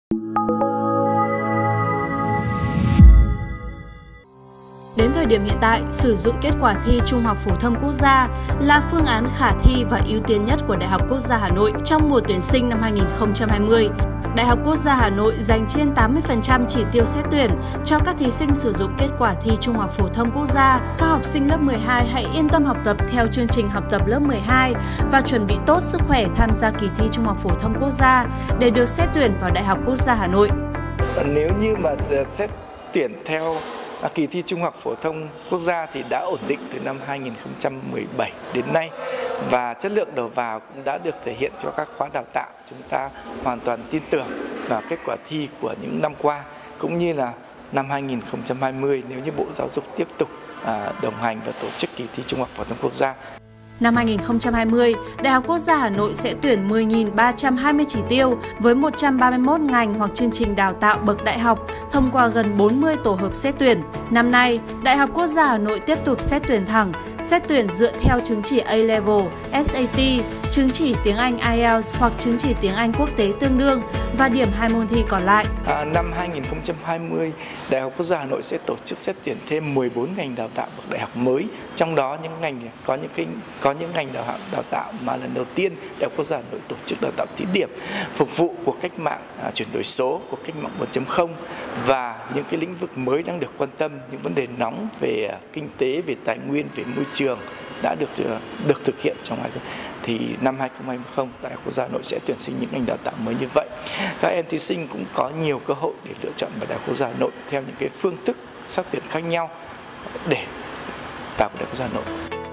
Đến thời điểm hiện tại, sử dụng kết quả thi Trung học phổ thông quốc gia là phương án khả thi và ưu tiên nhất của Đại học Quốc gia Hà Nội trong mùa tuyển sinh năm 2020. Đại học Quốc gia Hà Nội dành trên 80% chỉ tiêu xét tuyển cho các thí sinh sử dụng kết quả thi Trung học phổ thông quốc gia. Các học sinh lớp 12 hãy yên tâm học tập theo chương trình học tập lớp 12 và chuẩn bị tốt sức khỏe tham gia kỳ thi Trung học phổ thông quốc gia để được xét tuyển vào Đại học Quốc gia Hà Nội. Nếu như mà xét tuyển theo kỳ thi Trung học phổ thông quốc gia thì đã ổn định từ năm 2017 đến nay và chất lượng đầu vào cũng đã được thể hiện cho các khóa đào tạo. Chúng ta hoàn toàn tin tưởng vào kết quả thi của những năm qua cũng như là năm 2020 nếu như Bộ Giáo dục tiếp tục đồng hành và tổ chức kỳ thi Trung học phổ thông quốc gia. Năm 2020, Đại học Quốc gia Hà Nội sẽ tuyển 10.320 chỉ tiêu với 131 ngành hoặc chương trình đào tạo bậc đại học thông qua gần 40 tổ hợp xét tuyển. Năm nay, Đại học Quốc gia Hà Nội tiếp tục xét tuyển thẳng, xét tuyển dựa theo chứng chỉ A-Level, SAT, chứng chỉ tiếng Anh IELTS hoặc chứng chỉ tiếng Anh quốc tế tương đương và điểm 2 môn thi còn lại. Năm 2020, Đại học Quốc gia Hà Nội sẽ tổ chức xét tuyển thêm 14 ngành đào tạo bậc đại học mới, trong đó những ngành có những ngành đào tạo mà lần đầu tiên Đại học Quốc gia Hà Nội tổ chức đào tạo thí điểm phục vụ cuộc cách mạng chuyển đổi số, cuộc cách mạng 4.0 và những cái lĩnh vực mới đang được quan tâm, những vấn đề nóng về kinh tế, về tài nguyên, về môi trường đã được thực hiện trong thì năm 2020 Đại học Quốc gia Hà Nội sẽ tuyển sinh những ngành đào tạo mới như vậy. Các em thí sinh cũng có nhiều cơ hội để lựa chọn vào Đại học Quốc gia Hà Nội theo những cái phương thức xét tuyển khác nhau để vào Đại học Quốc gia Hà Nội.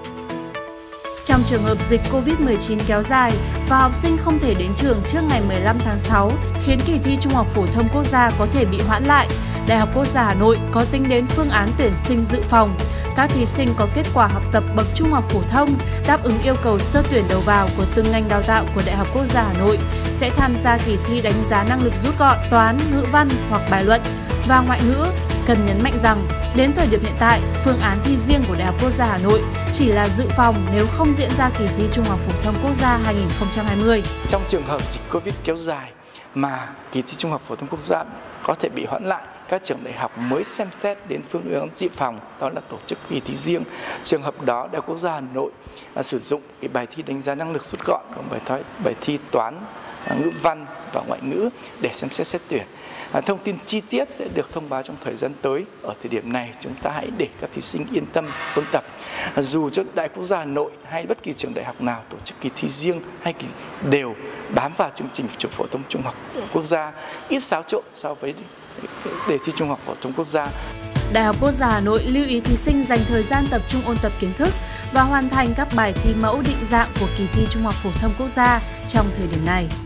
Trong trường hợp dịch Covid-19 kéo dài và học sinh không thể đến trường trước ngày 15 tháng 6, khiến kỳ thi Trung học phổ thông quốc gia có thể bị hoãn lại, Đại học Quốc gia Hà Nội có tính đến phương án tuyển sinh dự phòng. Các thí sinh có kết quả học tập bậc trung học phổ thông đáp ứng yêu cầu sơ tuyển đầu vào của từng ngành đào tạo của Đại học Quốc gia Hà Nội sẽ tham gia kỳ thi đánh giá năng lực rút gọn toán, ngữ văn hoặc bài luận và ngoại ngữ. Cần nhấn mạnh rằng, đến thời điểm hiện tại, phương án thi riêng của Đại học Quốc gia Hà Nội chỉ là dự phòng nếu không diễn ra kỳ thi Trung học phổ thông quốc gia 2020. Trong trường hợp dịch Covid kéo dài mà kỳ thi Trung học phổ thông quốc gia có thể bị hoãn lại, các trường đại học mới xem xét đến phương án dự phòng, đó là tổ chức kỳ thi riêng. Trường hợp đó, Đại học Quốc gia Hà Nội sử dụng cái bài thi đánh giá năng lực rút gọn, bài thi toán, ngữ văn và ngoại ngữ để xem xét tuyển. Thông tin chi tiết sẽ được thông báo trong thời gian tới. Ở thời điểm này, chúng ta hãy để các thí sinh yên tâm ôn tập. Dù cho Đại học Quốc gia Hà Nội hay bất kỳ trường đại học nào tổ chức kỳ thi riêng hay đều bám vào chương trình phổ thông trung học quốc gia, ít xáo trộn so với đề thi Trung học phổ thông quốc gia. Đại học Quốc gia Hà Nội lưu ý thí sinh dành thời gian tập trung ôn tập kiến thức và hoàn thành các bài thi mẫu định dạng của kỳ thi Trung học phổ thông quốc gia trong thời điểm này.